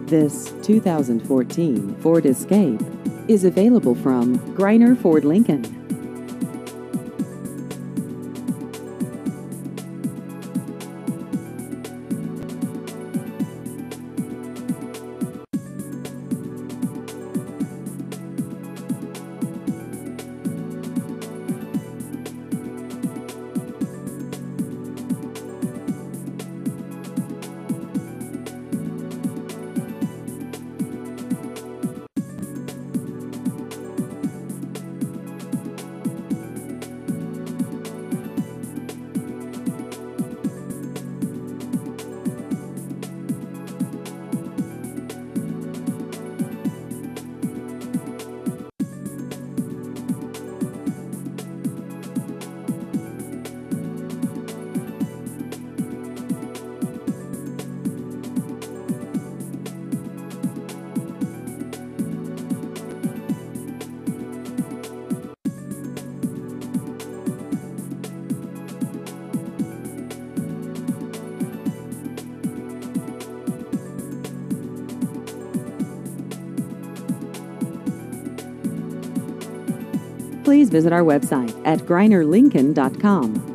This 2014 Ford Escape is available from Greiner Ford Lincoln. Please visit our website at greinerlincoln.com.